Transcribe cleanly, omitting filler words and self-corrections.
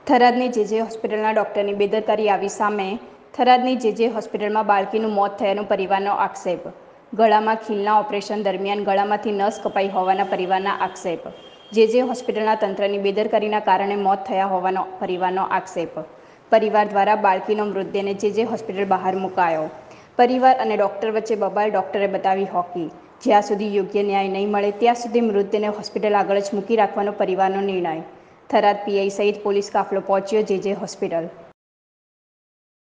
થરાદની જે હોસ્પિટલના ડૉક્ટરની બેદરકારી આવી સામે. થરાદની જે હોસ્પિટલમાં બાળકીનું મોત થયાનો પરિવારનો આક્ષેપ. ગળામાં ખીલના ઓપરેશન દરમિયાન ગળામાંથી નસ કપાઈ હોવાના પરિવારના આક્ષેપ. જે હોસ્પિટલના તંત્રની બેદરકારીના કારણે મોત થયા હોવાનો પરિવારનો આક્ષેપ. પરિવાર દ્વારા બાળકીનો મૃતદેહને જે હોસ્પિટલ બહાર મુકાયો. પરિવાર અને ડૉક્ટર વચ્ચે બબાલ. ડૉક્ટરે બતાવી હોકી. જ્યાં સુધી યોગ્ય ન્યાય નહીં મળે ત્યાં સુધી મૃતદેહને હોસ્પિટલ આગળ જ મૂકી રાખવાનો પરિવારનો નિર્ણય. થરાદ પીઆઈ સહિત પોલીસ કાફલો પહોંચ્યો જે હોસ્પિટલ.